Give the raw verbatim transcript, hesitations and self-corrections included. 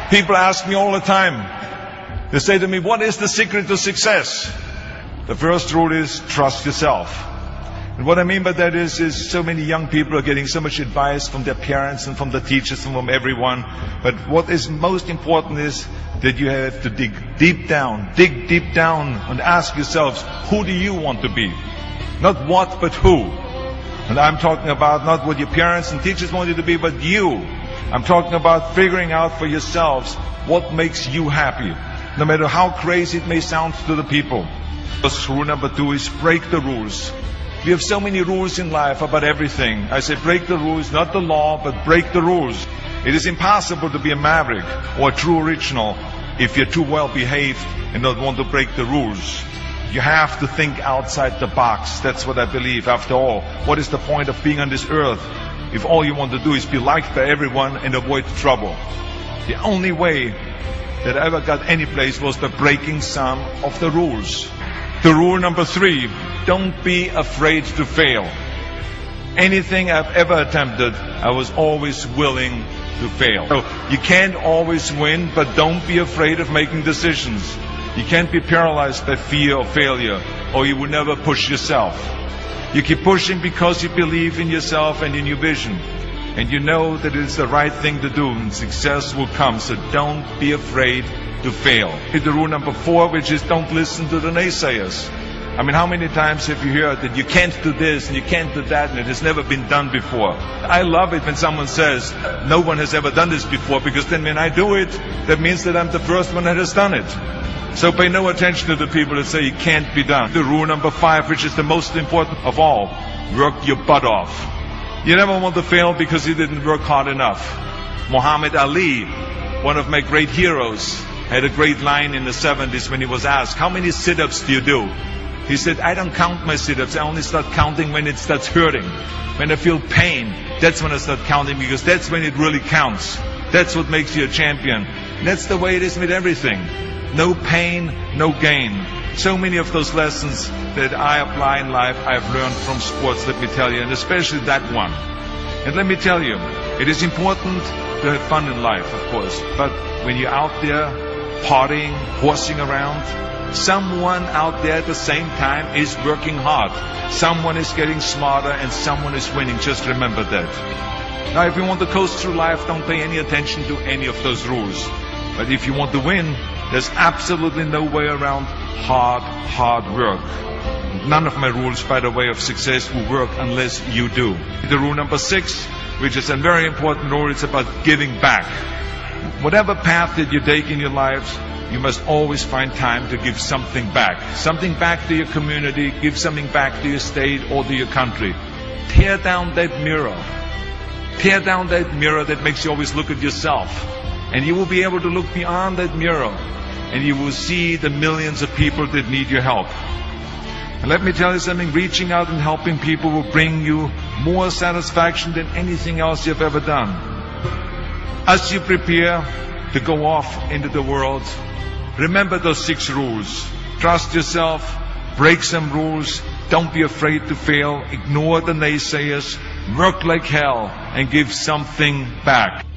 People ask me all the time. They say to me, what is the secret to success? The first rule is trust yourself. And what I mean by that is, is so many young people are getting so much advice from their parents and from the teachers and from everyone. But what is most important is that you have to dig deep down, dig deep down and ask yourselves, who do you want to be? Not what, but who. And I'm talking about not what your parents and teachers want you to be, but you. I'm talking about figuring out for yourselves what makes you happy, no matter how crazy it may sound to the people. Rule number two is break the rules. We have so many rules in life about everything. I say break the rules, not the law, but break the rules. It is impossible to be a maverick or a true original if you're too well behaved and don't want to break the rules. You have to think outside the box. That's what I believe. After all, what is the point of being on this earth if all you want to do is be liked by everyone and avoid trouble? The only way that I ever got any place was by breaking some of the rules. The rule number three, don't be afraid to fail. Anything I've ever attempted, I was always willing to fail. So you can't always win, but don't be afraid of making decisions. You can't be paralyzed by fear of failure, or you will never push yourself. You keep pushing because you believe in yourself and in your vision. And you know that it's the right thing to do, and success will come. So don't be afraid to fail. The rule number four, which is don't listen to the naysayers. I mean, how many times have you heard that you can't do this and you can't do that and it has never been done before? I love it when someone says, no one has ever done this before, because then when I do it, that means that I'm the first one that has done it. So pay no attention to the people that say it can't be done. The rule number five, which is the most important of all, work your butt off. You never want to fail because you didn't work hard enough. Muhammad Ali, one of my great heroes, had a great line in the seventies when he was asked, how many sit-ups do you do? He said, I don't count my sit-ups. I only start counting when it starts hurting. When I feel pain, that's when I start counting, because that's when it really counts. That's what makes you a champion. And that's the way it is with everything. No pain, no gain. So many of those lessons that I apply in life, I've learned from sports, let me tell you, and especially that one. And let me tell you, it is important to have fun in life, of course. But when you're out there partying, horsing around, someone out there at the same time is working hard. Someone is getting smarter and someone is winning. Just remember that. Now, if you want to coast through life, don't pay any attention to any of those rules. But if you want to win, there's absolutely no way around hard, hard work. None of my rules, by the way, of success will work unless you do. The rule number six, which is a very important rule, it's about giving back. Whatever path that you take in your lives, you must always find time to give something back. Something back to your community, give something back to your state or to your country. Tear down that mirror. Tear down that mirror that makes you always look at yourself. And you will be able to look beyond that mirror, and you will see the millions of people that need your help. And let me tell you something, reaching out and helping people will bring you more satisfaction than anything else you've ever done. As you prepare to go off into the world, remember those six rules. Trust yourself, break some rules, don't be afraid to fail, ignore the naysayers, work like hell, and give something back.